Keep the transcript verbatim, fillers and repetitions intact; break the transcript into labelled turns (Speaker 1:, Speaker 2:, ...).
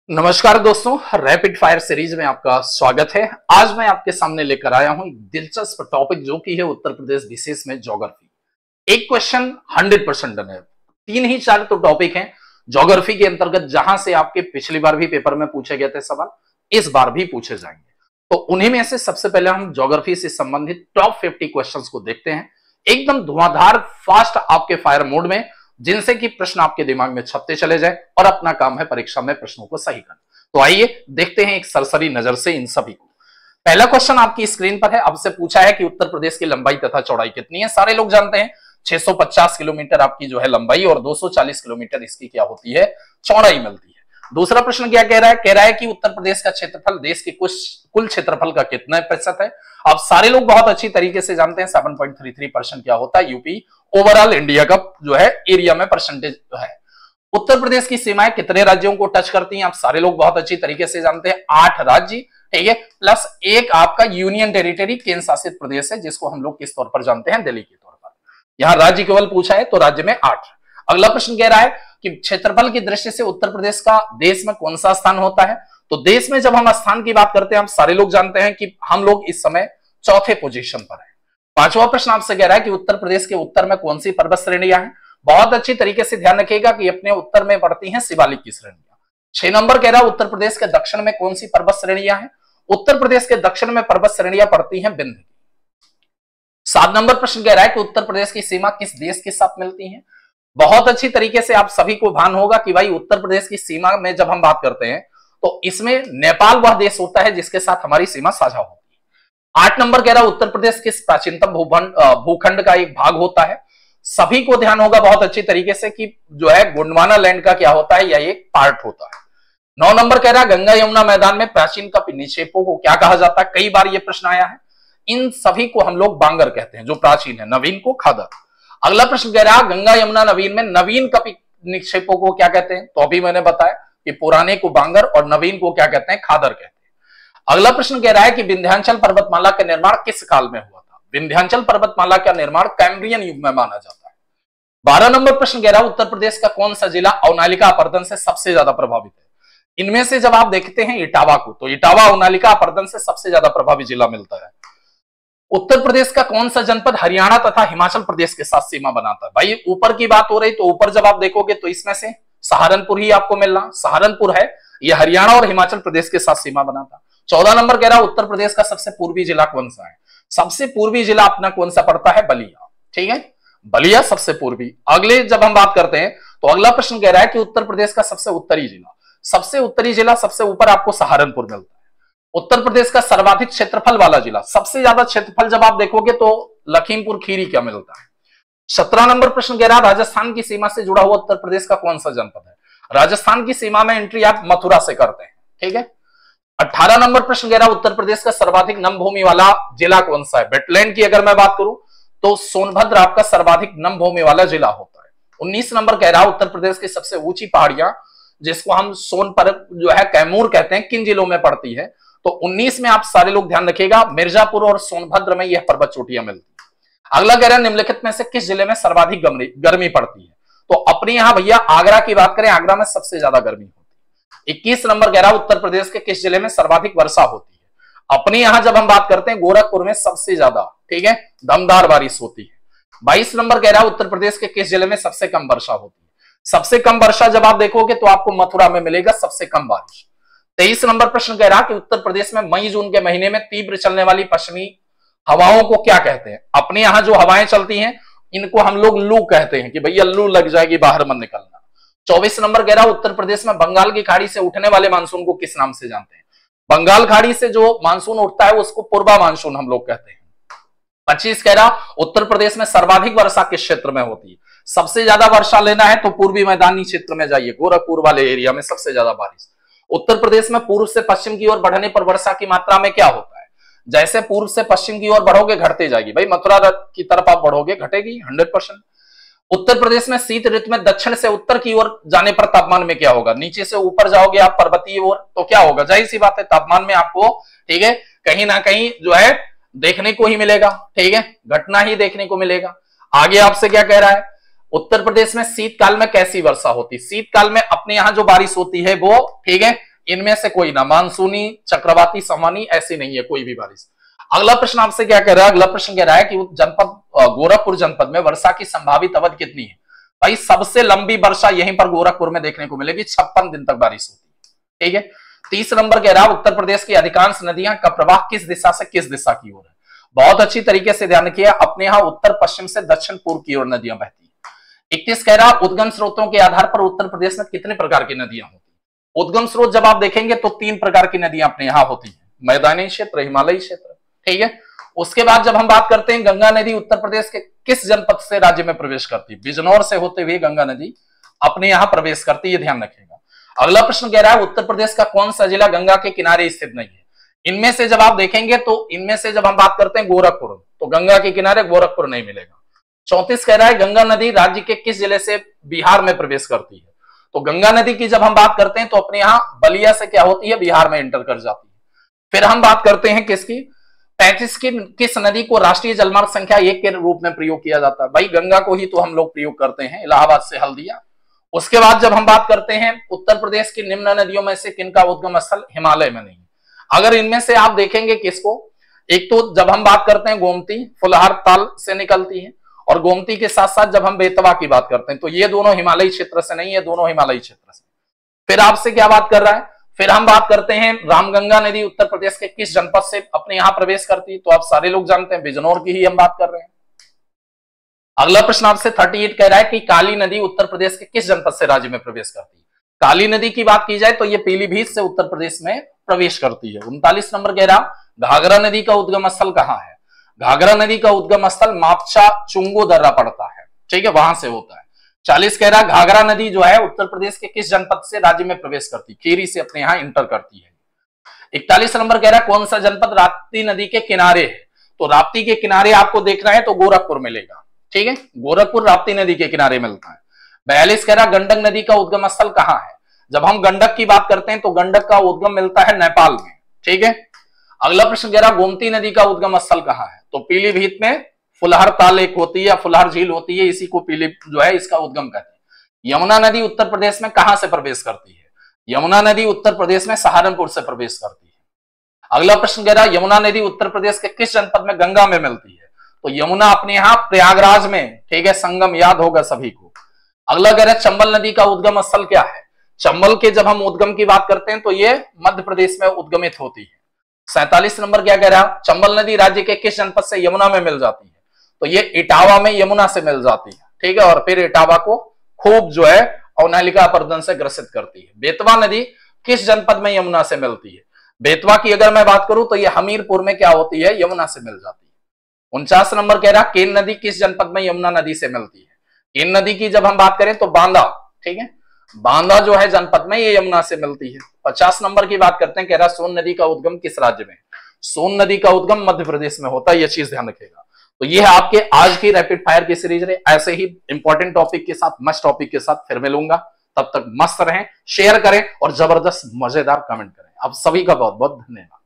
Speaker 1: नमस्कार दोस्तों, rapid fire series में आपका स्वागत है। आज मैं आपके सामने लेकर आया हूं एक दिलचस्प टॉपिक जो कि है उत्तर प्रदेश विशेष में ज्योग्राफी। एक क्वेश्चन हंड्रेड परसेंट डन है। तीन ही चार तो टॉपिक हैं ज्योग्राफी के अंतर्गत जहां से आपके पिछली बार भी पेपर में पूछे गए थे सवाल, इस बार भी पूछे जाएंगे। तो उन्हीं में से सबसे पहले हम ज्योग्राफी से संबंधित टॉप फिफ्टी क्वेश्चंस को देखते हैं, एकदम धुआंधार फास्ट आपके फायर मोड में, जिनसे कि प्रश्न आपके दिमाग में छपते चले जाए और अपना काम है परीक्षा में प्रश्नों को सही करना। तो आइए देखते हैं एक सरसरी नजर से इन सभी को। पहला क्वेश्चन आपकी स्क्रीन पर है। आपसे पूछा है कि उत्तर प्रदेश की लंबाई तथा चौड़ाई कितनी है। सारे लोग जानते हैं छह सौ पचास किलोमीटर आपकी जो है लंबाई और दो सौ चालीस किलोमीटर इसकी क्या होती है, चौड़ाई मिलती है। दूसरा प्रश्न क्या कह रहा है, कह रहा है कि उत्तर प्रदेश का क्षेत्रफल देश के कुछ कुल क्षेत्रफल का कितना प्रतिशत है। अब सारे लोग बहुत अच्छी तरीके से जानते हैं सात पॉइंट तीन तीन परसेंट क्या होता है। यूपी ओवरऑल इंडिया का जो है एरिया में परसेंटेज है। उत्तर प्रदेश की सीमाएं कितने राज्यों को टच करती हैं, आप सारे लोग बहुत अच्छी तरीके से जानते हैं, आठ राज्य, ठीक है, प्लस एक आपका यूनियन टेरिटरी केंद्र शासित प्रदेश है, जिसको हम लोग किस तौर पर जानते हैं, दिल्ली के तौर पर। यहां राज्य केवल पूछा है तो राज्य में आठ। अगला प्रश्न कह रहा है कि क्षेत्रफल की दृष्टि से उत्तर प्रदेश का देश में कौन सा स्थान होता है। तो देश में जब हम स्थान की बात करते हैं, हम सारे लोग जानते हैं कि हम लोग इस समय चौथे पोजीशन पर है। पांचवा प्रश्न आपसे कह रहा है कि उत्तर प्रदेश के उत्तर में कौन सी पर्वत श्रेणियां हैं। बहुत अच्छी तरीके से ध्यान रखिएगा कि अपने उत्तर में पड़ती हैं शिवालिक की श्रेणियां। छह नंबर कह रहा है उत्तर प्रदेश के दक्षिण में कौन सी पर्वत श्रेणियां हैं। उत्तर प्रदेश के दक्षिण में पर्वत श्रेणियां पड़ती हैं विंध्य की। सात नंबर प्रश्न कह रहा है कि उत्तर प्रदेश की सीमा किस देश के साथ मिलती है। बहुत अच्छी तरीके से आप सभी को भान होगा कि भाई उत्तर प्रदेश की सीमा में जब हम बात करते हैं तो इसमें नेपाल वह देश होता है जिसके साथ हमारी सीमा साझा होती है। आठ नंबर कह रहा है उत्तर प्रदेश किस प्राचीनतम भूखंड भूखंड का एक भाग होता है। सभी को ध्यान होगा बहुत अच्छी तरीके से कि जो है गोंडवाना लैंड का क्या होता है, यह एक पार्ट होता है। नौ नंबर कह रहा है गंगा यमुना मैदान में प्राचीन कप निक्षेपों को क्या कहा जाता है। कई बार यह प्रश्न आया है। इन सभी को हम लोग बांगर कहते हैं जो प्राचीन है, नवीन को खादर। अगला प्रश्न कह रहा है गंगा यमुना नवीन में नवीन कपि निक्षेपों को क्या कहते हैं। तो अभी मैंने बताया कि पुराने को बांगर और नवीन को क्या कहते हैं, खादर कहते हैं। अगला प्रश्न कह रहा है कि विंध्याचल पर्वतमाला का निर्माण किस काल में हुआ था। विंध्याचल पर्वतमाला का निर्माण कैम्ब्रियन युग में माना जाता है। बारह नंबर प्रश्न कह रहा है उत्तर प्रदेश का कौन सा जिला अवनालिका अपर्दन से सबसे ज्यादा प्रभावित है। इनमें से जब आप देखते हैं इटावा को, तो इटावा अवनालिका अपर्दन से सबसे ज्यादा प्रभावित जिला मिलता है। उत्तर प्रदेश का कौन सा जनपद हरियाणा तथा हिमाचल प्रदेश के साथ सीमा बनाता है। भाई ऊपर की बात हो रही तो ऊपर जब आप देखोगे तो इसमें से सहारनपुर ही आपको मिलना, सहारनपुर है, यह हरियाणा और हिमाचल प्रदेश के साथ सीमा बनाता। चौदह नंबर कह रहा है उत्तर प्रदेश का सबसे पूर्वी जिला कौन सा है। सबसे पूर्वी जिला अपना कौन सा पड़ता है, बलिया, ठीक है, बलिया सबसे पूर्वी। अगले जब हम बात करते हैं तो अगला प्रश्न कह रहा है कि उत्तर प्रदेश का सबसे उत्तरी जिला। सबसे उत्तरी जिला सबसे ऊपर आपको सहारनपुर मिलता है। उत्तर प्रदेश का सर्वाधिक क्षेत्रफल वाला जिला, सबसे ज्यादा क्षेत्रफल जब आप देखोगे तो लखीमपुर खीरी क्या मिलता है। सत्रह नंबर प्रश्न कह रहा है राजस्थान की सीमा से जुड़ा हुआ उत्तर प्रदेश का कौन सा जनपद है। राजस्थान की सीमा में एंट्री आप मथुरा से करते हैं, ठीक है। अठारह नंबर प्रश्न कह रहा है उत्तर प्रदेश का सर्वाधिक नम भूमि वाला जिला कौन सा है। वेटलैंड की अगर मैं बात करूं तो सोनभद्र आपका सर्वाधिक नम भूमि वाला जिला होता है। उन्नीस नंबर कह रहा है उत्तर प्रदेश की सबसे ऊंची पहाड़ियां जिसको हम सोनपर्वत जो है कैमूर कहते हैं, किन जिलों में पड़ती है। तो उन्नीस में आप सारे लोग ध्यान रखिएगा मिर्जापुर और सोनभद्र में यह पर्वत चोटियां मिलती है। अगला कह रहा है निम्नलिखित में से किस जिले में सर्वाधिक गर्मी पड़ती है। तो अपने यहां भैया आगरा की बात करें, आगरा में सबसे ज्यादा गर्मी होती है। इक्कीस नंबर कह रहा है उत्तर प्रदेश के किस जिले में सर्वाधिक वर्षा होती है। अपने यहां जब हम बात करते हैं गोरखपुर में सबसे ज्यादा, ठीक है, दमदार बारिश होती है। बाईस नंबर कह रहा है उत्तर प्रदेश के किस जिले में सबसे कम वर्षा होती है। सबसे कम वर्षा जब आप देखोगे तो आपको मथुरा में मिलेगा सबसे कम बारिश। तेईस नंबर प्रश्न कह रहा कि उत्तर प्रदेश में मई जून के महीने में तीव्र चलने वाली पश्चिमी हवाओं को क्या कहते हैं। अपने यहां जो हवाएं चलती हैं इनको हम लोग लू कहते हैं कि भैया लू लग जाएगी, बाहर मत निकलना। चौबीस नंबर कह रहा उत्तर प्रदेश में बंगाल की खाड़ी से उठने वाले मानसून को किस नाम से जानते हैं। बंगाल खाड़ी से जो मानसून उठता है उसको पूर्वा मानसून हम लोग कहते हैं। पच्चीस कह रहा उत्तर प्रदेश में सर्वाधिक वर्षा किस क्षेत्र में होती है। सबसे ज्यादा वर्षा लेना है तो पूर्वी मैदानी क्षेत्र में जाइए, गोरखपुर वाले एरिया में सबसे ज्यादा बारिश। उत्तर प्रदेश में पूर्व से पश्चिम की ओर बढ़ने पर वर्षा की मात्रा में क्या होता है। जैसे पूर्व से पश्चिम की ओर बढ़ोगे घटते जाएगी, भाई मथुरा की तरफ आप बढ़ोगे घटेगी हंड्रेड परसेंट। उत्तर प्रदेश में शीत ऋतु में दक्षिण से उत्तर की ओर जाने पर तापमान में क्या होगा। नीचे से ऊपर जाओगे आप पर्वतीय ओर तो क्या होगा, जाहिर सी बात है तापमान में आपको, ठीक है, कहीं ना कहीं जो है देखने को ही मिलेगा, ठीक है, घटना ही देखने को मिलेगा। आगे आपसे क्या कह रहा है, उत्तर प्रदेश में शीतकाल में कैसी वर्षा होती है। शीतकाल में अपने यहां जो बारिश होती है वो, ठीक है, इनमें से कोई ना, मानसूनी, चक्रवाती, सामानी ऐसी नहीं है कोई भी बारिश। अगला प्रश्न आपसे क्या कह रहा है, अगला प्रश्न कह रहा है कि जनपद गोरखपुर जनपद में वर्षा की संभावित अवधि कितनी है। भाई सबसे लंबी वर्षा यहीं पर गोरखपुर में देखने को मिलेगी, छप्पन दिन तक बारिश होती है। ठीक है, तीस नंबर कह रहा है उत्तर प्रदेश की अधिकांश नदियां का प्रवाह किस दिशा से किस दिशा की ओर है। बहुत अच्छी तरीके से ध्यान रखिए, अपने यहां उत्तर पश्चिम से दक्षिण पूर्व की ओर नदियां बहती है। इक्कीस कह रहा है उद्गम स्रोतों के आधार पर उत्तर प्रदेश में कितने प्रकार की नदियां होती है। उद्गम स्रोत जब आप देखेंगे तो तीन प्रकार की नदियां अपने यहां होती है, मैदानी क्षेत्र, हिमालयी क्षेत्र। ठीक है, उसके बाद जब हम बात करते हैं गंगा नदी उत्तर प्रदेश के किस जनपद से राज्य में प्रवेश करती है। बिजनौर से होते हुए गंगा नदी अपने यहां प्रवेश करती है, ध्यान रखिएगा। अगला प्रश्न कह रहा है उत्तर प्रदेश का कौन सा जिला गंगा के किनारे स्थित नहीं है। इनमें से जब आप देखेंगे तो इनमें से जब हम बात करते हैं गोरखपुर, तो गंगा के किनारे गोरखपुर नहीं मिलेगा। चौंतीस कह रहा है गंगा नदी राज्य के किस जिले से बिहार में प्रवेश करती है। तो गंगा नदी की जब हम बात करते हैं तो अपने यहां बलिया से क्या होती है, बिहार में एंटर कर जाती है। फिर हम बात करते हैं किसकी, पैंतीस की किस नदी को राष्ट्रीय जलमार्ग संख्या एक के रूप में प्रयोग किया जाता है। भाई गंगा को ही तो हम लोग प्रयोग करते हैं, इलाहाबाद से हल्दिया। उसके बाद जब हम बात करते हैं उत्तर प्रदेश की निम्न नदियों में से किनका उद्गम स्थल हिमालय में नहीं। अगर इनमें से आप देखेंगे किसको, एक तो जब हम बात करते हैं गोमती फुलहार ताल से निकलती है, और गोमती के साथ साथ जब हम बेतवा की बात करते हैं तो ये दोनों हिमालयी क्षेत्र से नहीं है, दोनों हिमालयी क्षेत्र से। फिर आपसे क्या बात कर रहा है, फिर हम बात करते हैं रामगंगा नदी उत्तर प्रदेश के किस जनपद से अपने यहां प्रवेश करती है। तो आप सारे लोग जानते हैं बिजनौर की ही हम बात कर रहे हैं। अगला प्रश्न आपसे अड़तीस कह रहा है कि काली नदी उत्तर प्रदेश के किस जनपद से राज्य में प्रवेश करती है। काली नदी की बात की जाए तो ये पीलीभीत से उत्तर प्रदेश में प्रवेश करती है। उनतालीस नंबर कह रहा घाघरा नदी का उद्गम स्थल कहां है। घाघरा नदी का उद्गम स्थल मापचा चुंगो दर्रा पड़ता है, ठीक है, वहां से होता है। चालीस कह रहा घाघरा नदी जो है उत्तर प्रदेश के किस जनपद से राज्य में प्रवेश करती है, खीरी से अपने यहां इंटर करती है। इकतालीस नंबर कह रहा है कौन सा जनपद राप्ती नदी के किनारे है। तो राप्ती के किनारे आपको देखना है तो गोरखपुर मिलेगा, ठीक है, गोरखपुर राप्ती नदी के किनारे मिलता है। बयालीस कह रहा गंडक नदी का उद्गम स्थल कहां है। जब हम गंडक की बात करते हैं तो गंडक का उद्गम मिलता है नेपाल में, ठीक है। अगला प्रश्न कह रहा गोमती नदी का उद्गम स्थल कहां है। तो पीलीभीत में फुलहर ताल एक होती है या फुलहर झील होती है, इसी को पीली जो है इसका उद्गम कहते हैं। यमुना नदी उत्तर प्रदेश में कहां से प्रवेश करती है। यमुना नदी उत्तर प्रदेश में सहारनपुर से प्रवेश करती है। अगला प्रश्न कह रहा है यमुना नदी उत्तर प्रदेश के किस जनपद में गंगा में मिलती है। तो यमुना अपने यहां प्रयागराज में, ठीक है, संगम याद होगा सभी को। अगला कह रहा है चंबल नदी का उद्गम स्थल क्या है। चंबल के जब हम उद्गम की बात करते हैं तो ये मध्य प्रदेश में उद्गमित होती है। सैंतालीस नंबर क्या कह रहा है चंबल नदी राज्य के किस जनपद से यमुना में मिल जाती है। तो ये इटावा में यमुना से मिल जाती है, ठीक है, और फिर इटावा को खूब जो है अवनालिका अपर्दन से ग्रसित करती है। बेतवा नदी किस जनपद में यमुना से मिलती है। बेतवा की अगर मैं बात करूं तो ये हमीरपुर में क्या होती है, यमुना से मिल जाती है। उनचास नंबर कह रहा केन नदी किस जनपद में यमुना नदी से मिलती है। केन नदी की जब हम बात करें तो बांदा, ठीक है, बांदा जो है जनपद में ये यमुना से मिलती है। पचास नंबर की बात करते हैं, कह रहा सोन नदी का उद्गम किस राज्य में। सोन नदी का उद्गम मध्य प्रदेश में होता है, यह चीज ध्यान रखिएगा। तो ये है आपके आज की रैपिड फायर की सीरीज रहे। ऐसे ही इंपॉर्टेंट टॉपिक के साथ, मस्त टॉपिक के साथ फिर मिलूंगा। तब तक मस्त रहें, शेयर करें और जबरदस्त मजेदार कमेंट करें। आप सभी का बहुत बहुत धन्यवाद।